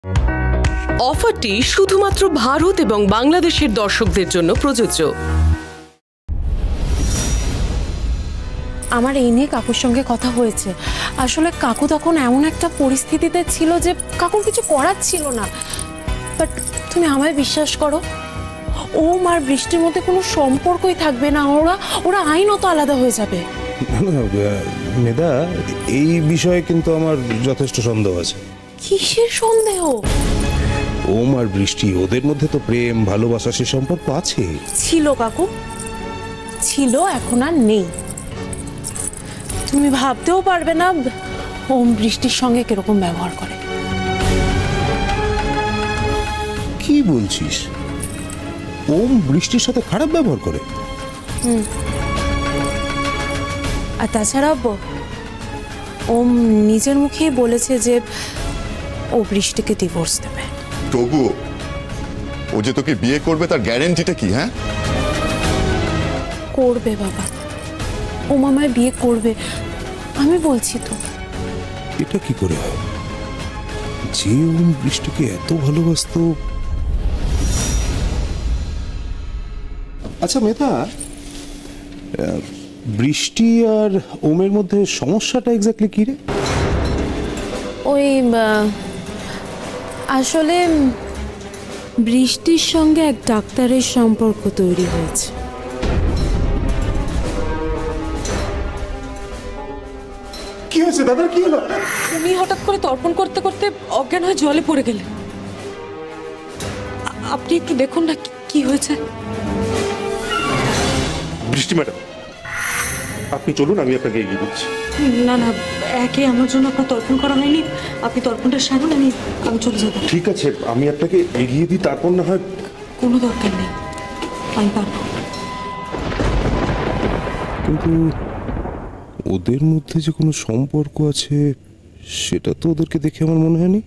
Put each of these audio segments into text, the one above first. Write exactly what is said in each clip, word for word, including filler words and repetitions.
অফারটি শুধুমাত্র ভারত এবং বাংলাদেশের দর্শকদের জন্য প্রযোজ্য। আমার এই নিয়ে কাকুর সঙ্গে কথা হয়েছে। আসলে কাকু তখন এমন একটা পরিস্থিতিতে ছিল যে কাকুর কিছু করার ছিল না। বাট তুমি আমায় বিশ্বাস করো, ওম আর বৃষ্টির মধ্যে কোনো সম্পর্কই থাকবে না। ওরা ওরা আইনত আলাদা হয়ে যাবে। মেধা, এই বিষয়ে কিন্তু আমার যথেষ্ট সন্দেহ আছে। কিসের সন্দেহ? ওম আর বৃষ্টি, ওদের মধ্যে তো প্রেম ভালোবাসা সে সম্পর্ক আছে। ছিল কাকু, ছিল, এখন আর নেই। তুমি ভাবতেও পারবে না ওম বৃষ্টির সঙ্গে কিরকম ব্যবহার করে। কি বলছিস? ওম বৃষ্টির সাথে খারাপ ব্যবহার করে? হুম। আর তাছাড়া ওম নিজের মুখেই বলেছে যে ও বৃষ্টিকে ডিভোর্স দেবে। তবুও ও যে তোকে বিয়ে করবে তার গ্যারান্টিটা কি? হ্যাঁ, করবে বাবা, ও মামায় বিয়ে করবে, আমি বলছি তো। এটা কি করে হয়? যে ওম বৃষ্টিকে এত ভালোবাসত। আচ্ছা মেধা, বৃষ্টি আর ওমের মধ্যে সমস্যাটা এক্স্যাক্টলি কি রে? ওই আসলে বৃষ্টির সঙ্গে এক ডাক্তারের সম্পর্ক তৈরি হয়েছে। কি হয়েছে দাদা, কি হলো? উনি হঠাৎ করে তর্পণ করতে করতে অজ্ঞান হয়ে জলে পড়ে গেলেন। আপনি একটু দেখুন না কি হয়েছে। বৃষ্টি ম্যাডাম, আপনি চলুন, আমি আপনাকে এগিয়ে দিচ্ছি। না না, একে আমার জন্য আপনার তর্পণ করা হয়নি। আপনি তর্পণটা সারুন, আমি আমি চলে যাবো। ঠিক আছে, আমি আপনাকে এগিয়ে দিই, তারপর না হয়। কোনো দরকার নেই, আমি পারবো। কিন্তু ওদের মধ্যে যে কোনো সম্পর্ক আছে সেটা তো ওদেরকে দেখে আমার মনে হয়নি।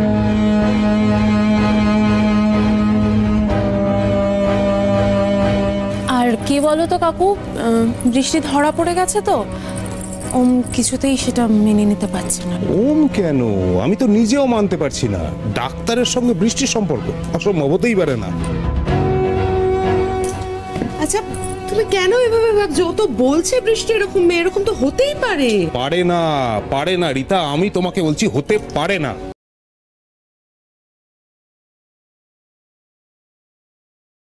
আর কি বলো তো কাকু, বৃষ্টি ধরা পড়ে গেছে তো ওম কিছুতেই সেটা মেনে নিতে পারছে না। ওম কেন? আমি তো নিজেও মানতে পারছি না। ডাক্তারের সঙ্গে বৃষ্টির সম্পর্ক অসম্ভব, হতেই পারে না। আচ্ছা তুমি কেন এভাবে ভাবছো? ও তো বলছে বৃষ্টি এরকম, এরকম তো হতেই পারে। পারে না, পারে না রীতা, আমি তোমাকে বলছি হতে পারে না।